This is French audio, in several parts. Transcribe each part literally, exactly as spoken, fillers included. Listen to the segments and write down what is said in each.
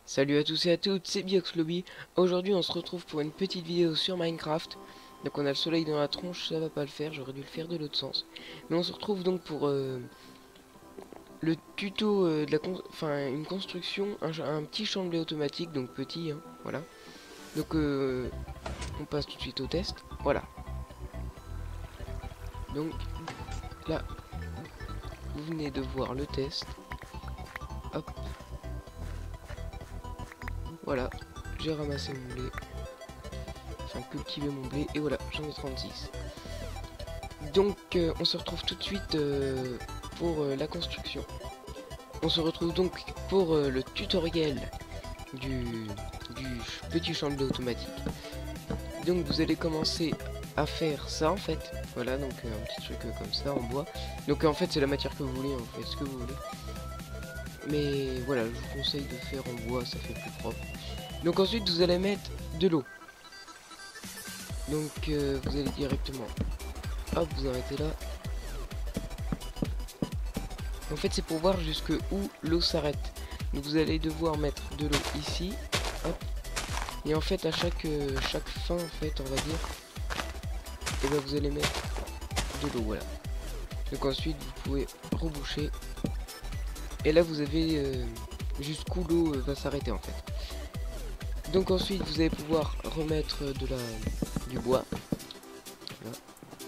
Salut à tous et à toutes, c'est Bioxlobby. Aujourd'hui on se retrouve pour une petite vidéo sur Minecraft. Donc on a le soleil dans la tronche, ça va pas le faire, j'aurais dû le faire de l'autre sens. Mais on se retrouve donc pour euh, le tuto euh, de la con enfin une construction, un, un petit champ de blé automatique, donc petit, hein, voilà. Donc euh, on passe tout de suite au test, voilà. Donc là, vous venez de voir le test. Hop, voilà, j'ai ramassé mon blé. Enfin cultiver mon blé et voilà, j'en ai trente-six. Donc euh, on se retrouve tout de suite euh, pour euh, la construction. On se retrouve donc pour euh, le tutoriel du, du petit champ de blé automatique. Donc vous allez commencer à faire ça en fait. Voilà, donc euh, un petit truc euh, comme ça en bois. Donc en fait c'est la matière que vous voulez, vous faites ce que vous voulez. Mais voilà, je vous conseille de faire en bois, ça fait plus propre. Donc ensuite vous allez mettre de l'eau. Donc euh, vous allez directement, hop, vous arrêtez là. En fait c'est pour voir jusque où l'eau s'arrête. Donc vous allez devoir mettre de l'eau ici, hop. Et en fait à chaque euh, chaque fin en fait on va dire, et ben vous allez mettre de l'eau, voilà. Donc ensuite vous pouvez reboucher. Et là vous avez euh, jusqu'où l'eau euh, va s'arrêter en fait. Donc ensuite vous allez pouvoir remettre de la du bois. Voilà.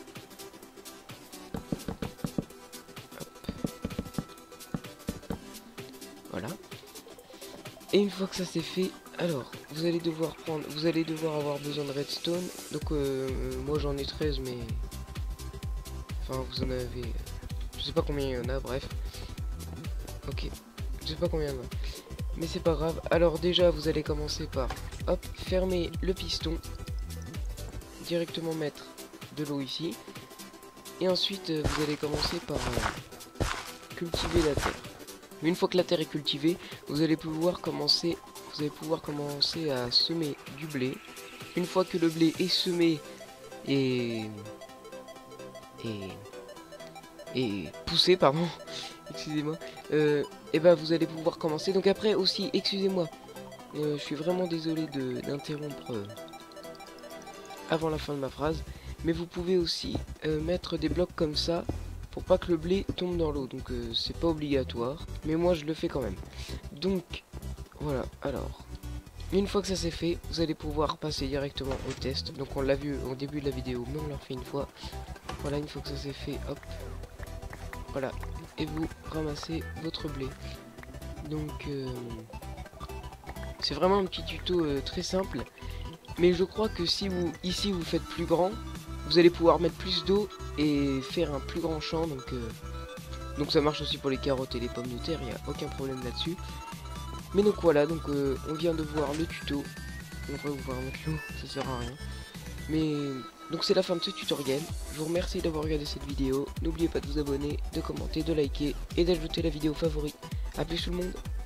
Voilà. Et une fois que ça c'est fait, alors vous allez devoir prendre, vous allez devoir avoir besoin de redstone. Donc euh, moi j'en ai treize, mais enfin vous en avez, je sais pas combien il y en a, bref. Ok, je sais pas combien il y en a, mais c'est pas grave. Alors déjà vous allez commencer par, hop, fermer le piston, directement mettre de l'eau ici, et ensuite euh, vous allez commencer par euh, cultiver la terre. Une fois que la terre est cultivée, vous allez pouvoir commencer, vous allez pouvoir commencer à semer du blé. Une fois que le blé est semé et et et poussé, pardon, excusez-moi, euh, et ben vous allez pouvoir commencer. Donc après aussi, excusez-moi, euh, je suis vraiment désolé de d'interrompre euh, avant la fin de ma phrase, mais vous pouvez aussi euh, mettre des blocs comme ça pour pas que le blé tombe dans l'eau. Donc euh, c'est pas obligatoire, mais moi je le fais quand même. Donc voilà, alors une fois que ça c'est fait, vous allez pouvoir passer directement au test. Donc on l'a vu au début de la vidéo, mais on l'a fait une fois. Voilà, une fois que ça c'est fait, hop, voilà, et vous ramassez votre blé. Donc euh, c'est vraiment un petit tuto euh, très simple, mais je crois que si vous ici vous faites plus grand, vous allez pouvoir mettre plus d'eau et faire un plus grand champ. Donc euh, donc ça marche aussi pour les carottes et les pommes de terre, il n'y a aucun problème là-dessus. Mais donc voilà, donc euh, on vient de voir le tuto. On va vous voir mettre l'eau, ça sert à rien. Mais donc c'est la fin de ce tutoriel. Je vous remercie d'avoir regardé cette vidéo. N'oubliez pas de vous abonner, de commenter, de liker et d'ajouter la vidéo favorite. A plus tout le monde.